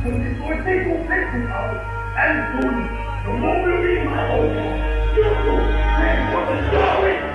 用你所施工的時候，and soon the moon will be my home. You and what is going?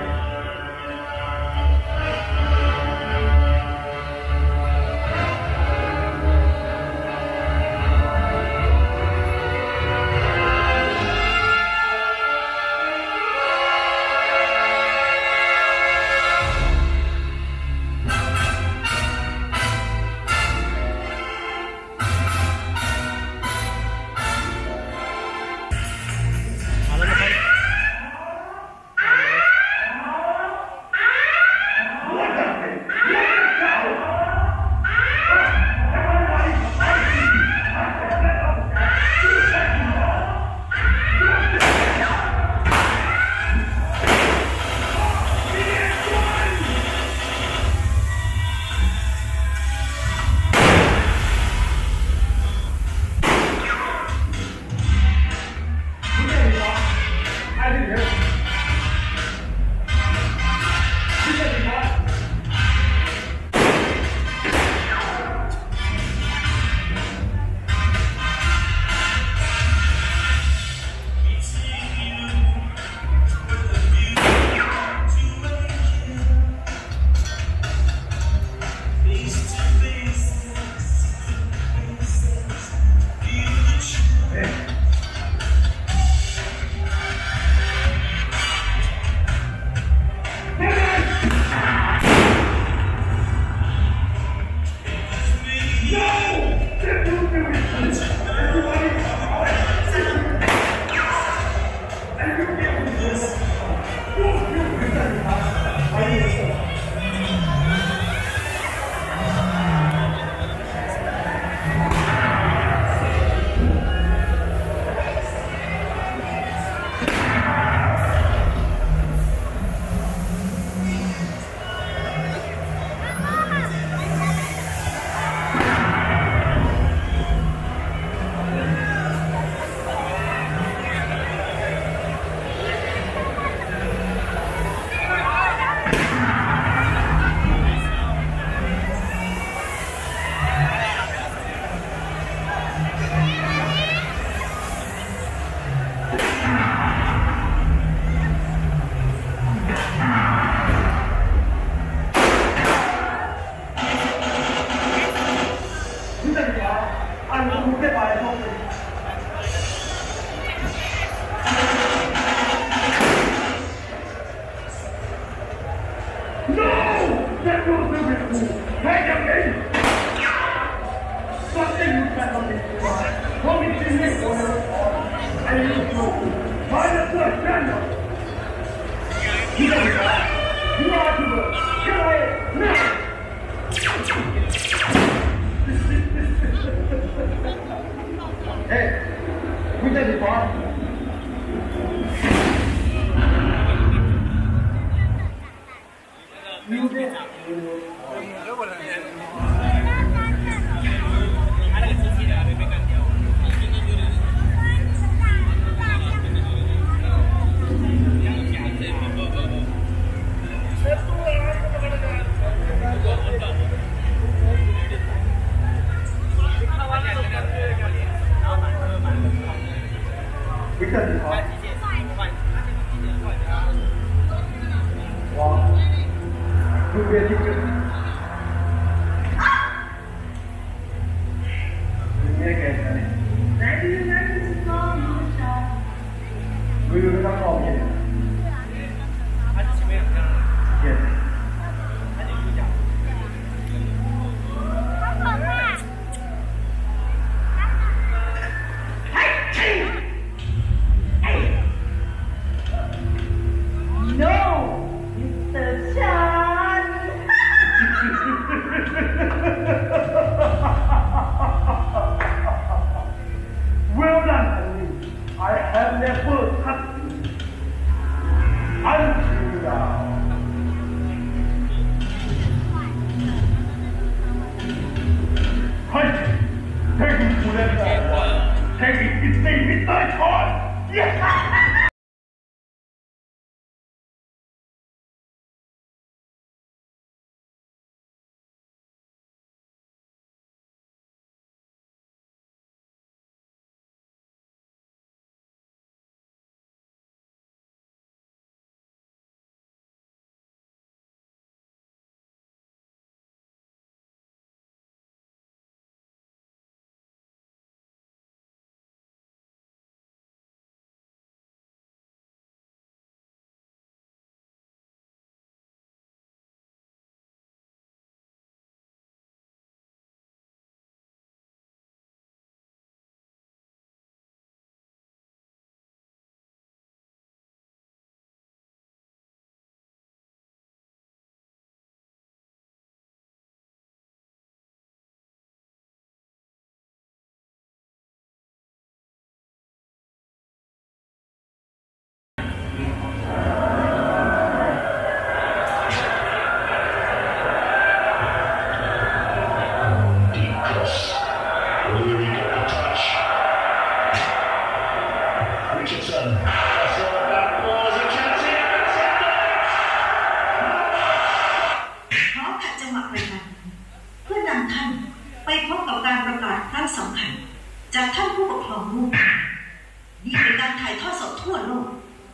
ไปพบกับการประกาศครั้งสำคัญจากท่านผู้ปกครองลูกนี่เป็นการถ่ายทอดสดทั่วโลก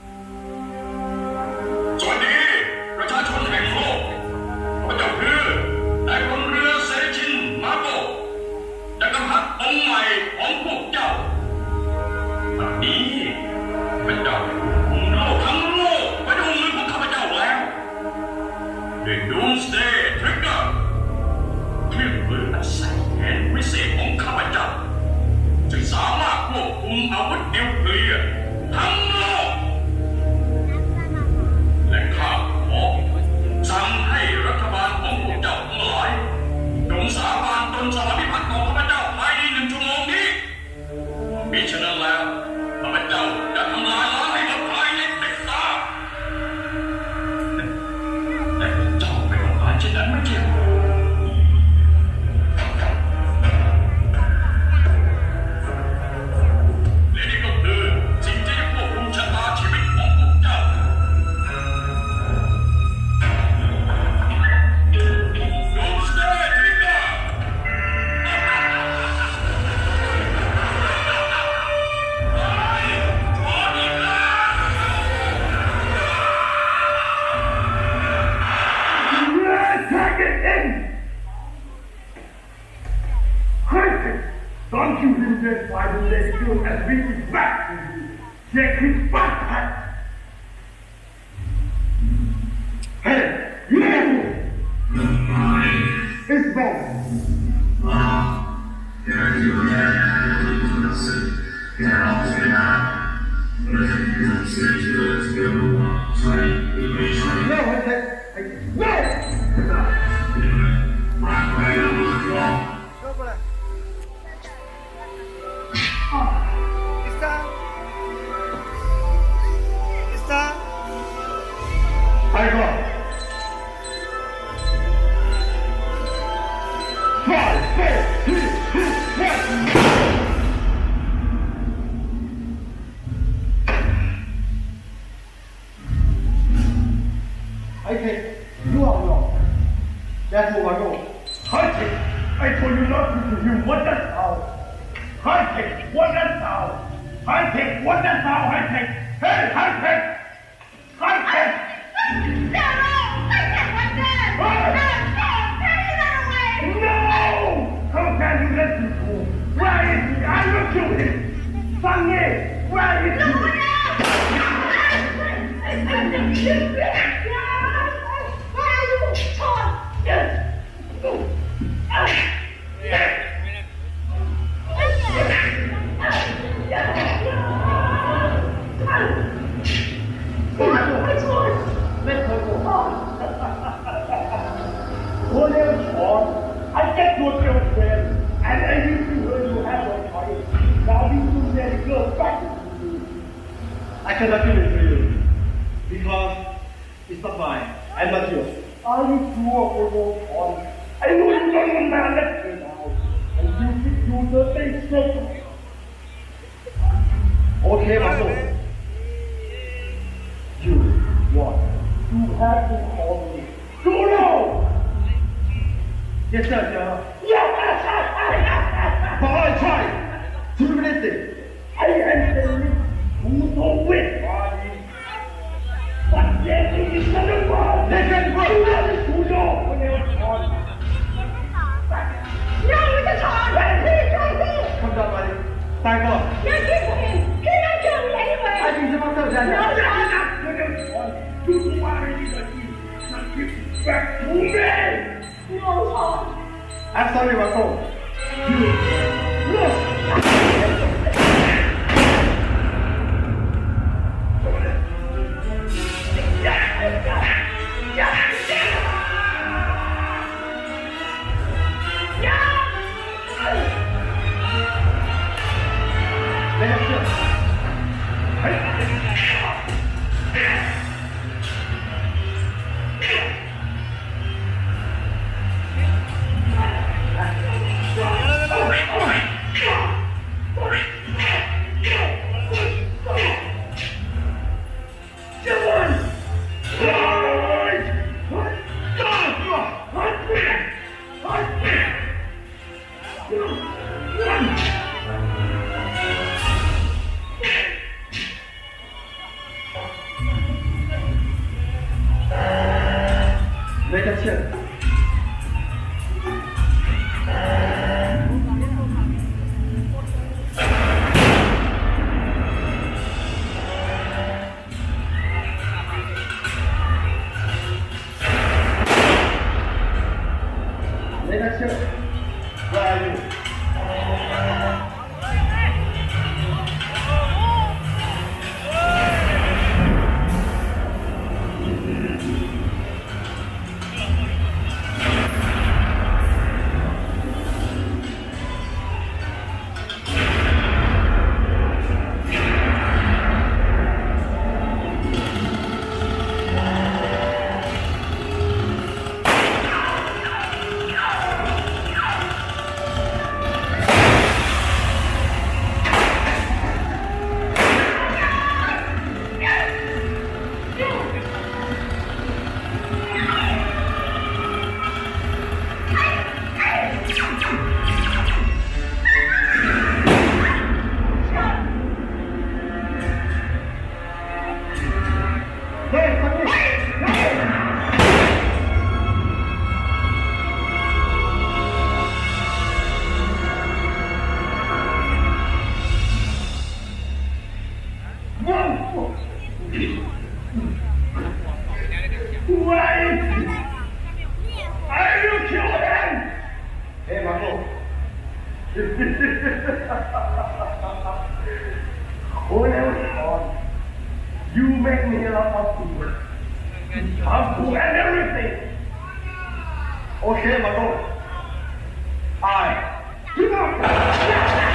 สวัสดีประชาชนแห่งโลกพระเจ้าคือนายพลเรือเซชินมาโกะจักรพรรดิองค์ใหม่ของพวกเจ้าบัดนี้พระเจ้าคุมโลกทั้งโลกไว้ในมือของข้าพเจ้าแล้วด้วย Doomsday Trigger เครื่องมืออันแสนวิเศษของข้าพเจ้าจึงสามารถควบคุมอาวุธนิวเคลียร์ทั้งโลกและข้าขอสั่งให้รัฐบาลของพวกเจ้าทั้งหลายจงสาบานตนสารพิพัฒน์ของข้าพเจ้าภายใน1 ชั่วโมงนี้มิฉะนั้นแล้วข้าพเจ้าจะทำลายล้างให้หมดภายในพริบตาแต่เจ้าไม่ต้องการเช่นนั้นไม่ใช่หรือและนี่ก็คือสิ่งที่จะควบคุมชะตาชีวิตของพวกเจ้าDoomsday Trigger Don't you realize why they still as big as back to you? Check his backpack. Hey, you! It's wrong. No, Tiger! 5, 4, 3, 2, 1. Okay, you are wrong. That's what I know. Hunting! I told you not to do you. What does how? Hunting! What does how? Hunting! What does how? Hunting! Hey, hunting! Hunting! No! How can you let him go? Where is he? I will kill him! Sunny! Where is he? I get your girlfriend, and I used to hear you have a choice. Now you two let go back to you. I cannot give it to you, because it's not mine, and not yours. Are you sure for your choice? I know you don't want my lecture now, and you think you the thing straight. Okay, my soul. You want to have to call me. Go now! Yes, sir. Yes! But I tried. 2 minutes. I am telling you, who don't win. But yes, it is not a problem. They can go. You have to know when they are taught. No, it's a taught. Come down, buddy. Back up. You're kidding. You're not killing me anyway. I think someone else has that. No, you don't want to do not give it back to me. No, Tom. I'm sorry, Marco. You look. Let us check. Let us check. Where are you? Hey, Marco. You make me a lot of food. I'm cool and everything. Okay, Marco. Do not.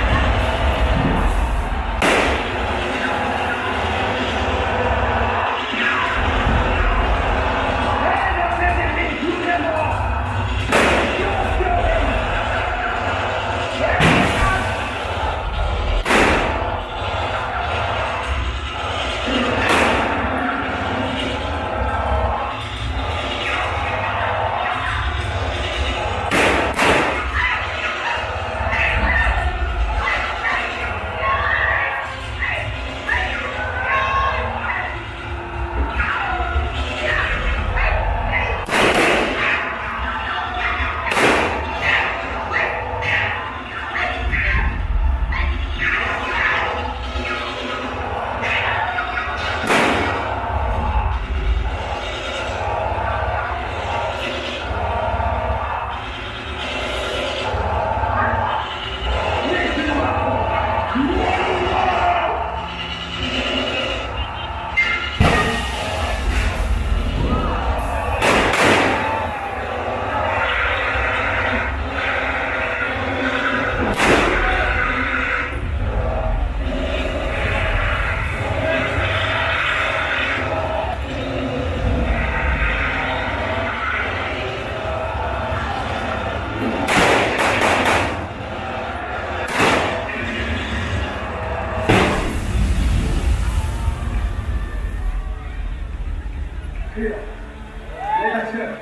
Here. Let us hear.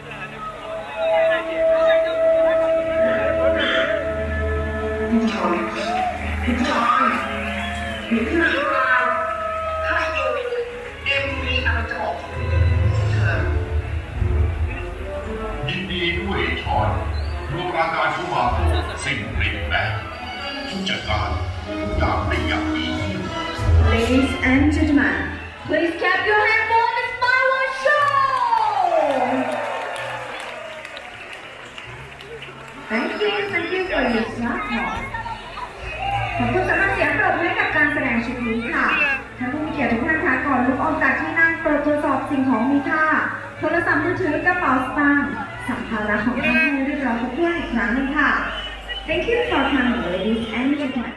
ยินดีด้วยชอนโรงงานการฟุมาโกสิ่งเปลี่ยนแปลงผู้จัดการอย่างไม่อยากดี Ladies and gentlemen, please clap your hands for this fireworks show! Thank you for your support. ขอบคุณสำหรับเสียงปรบมือให้กับการแสดงชุดนี้ค่ะท่านผู้มีเกียรติทุกท่านคะก่อนลุกออกจากที่นั่งโปรดตรวจสอบสิ่งของมีค่าโทรศัพท์มือถือกระเป๋าสตางค์สัมภาระของท่านให้เรียบร้อยครบถ้วนอีกครั้งหนึ่งค่ะ Thank you for coming, ladies and gentlemen.